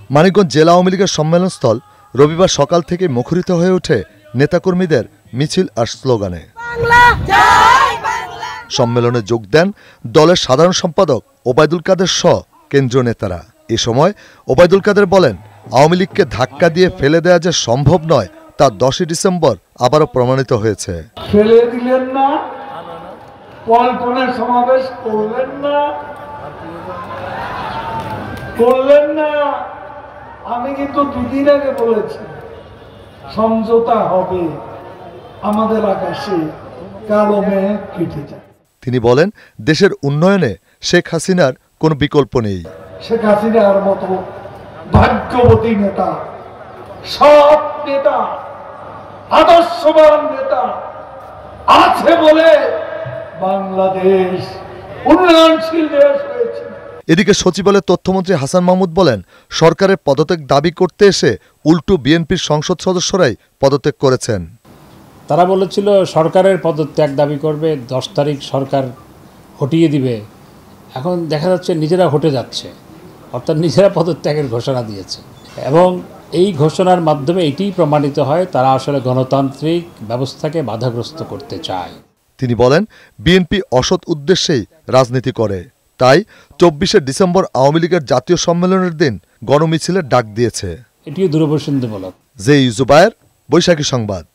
মানিকগঞ্জ জেলা আওয়ামী লীগের সম্মেলনস্থল রবিবার সকাল থেকে মুখরিত হয়ে ওঠে নেতাকর্মীদের মিছিল আর স্লোগানে। সম্মেলনে যোগ দেন দলের সাধারণ সম্পাদক ওবায়দুল কাদের সহ কেন্দ্রীয় নেতারা। এ সময় ওবায়দুল কাদের বলেন, আওয়ামী লীগকে ধাক্কা দিয়ে ফেলে দেওয়া যে সম্ভব নয় তা 10 ডিসেম্বর আবারও প্রমাণিত হয়েছে। ফেলে দিলেন না, পল্টনের সমাবেশ করলেন না। আমি কিন্তু দুদিন আগে বলেছি সমঝোতা হবে, আমাদের আকাশে কালো মেঘ কেটে যায়। তিনি বলেন, দেশের উন্নয়নে শেখ হাসিনার কোনো বিকল্প নেই। শেখ হাসিনার মতো ভাগ্যবতী নেতা, সৎ নেতা, আদর্শবান নেতা আছে বলে বাংলাদেশ উন্নয়নশীল দেশ হয়েছে। এদিকে সচিবালয়ের তথ্যমন্ত্রী হাসান মাহমুদ বলেন, সরকারের পদত্যাগ দাবি করতে এসে উল্টো বিএনপির সংসদ সদস্যরাই পদত্যাগ করেছেন। তারা বলেছিল সরকারের পদত্যাগ দাবি করবে, 10 তারিখ সরকার হটিয়ে দিবে। এখন দেখা যাচ্ছে নিজেরা হটে যাচ্ছে, অর্থাৎ নিজেরা পদত্যাগের ঘোষণা দিয়েছে। এবং এই ঘোষণার মাধ্যমে এটিই প্রমাণিত হয় তারা আসলে গণতান্ত্রিক ব্যবস্থাকে বাধাগ্রস্ত করতে চায়। তিনি বলেন, বিএনপি অসৎ উদ্দেশ্যেই রাজনীতি করে, তাই 24 ডিসেম্বর আওয়ামী লীগের জাতীয় সম্মেলনের দিন গণমিছিলের ডাক দিয়েছে। এটিও দুরভিসন্ধিমূলক। জে ইউজুবায়ের, বৈশাখী সংবাদ।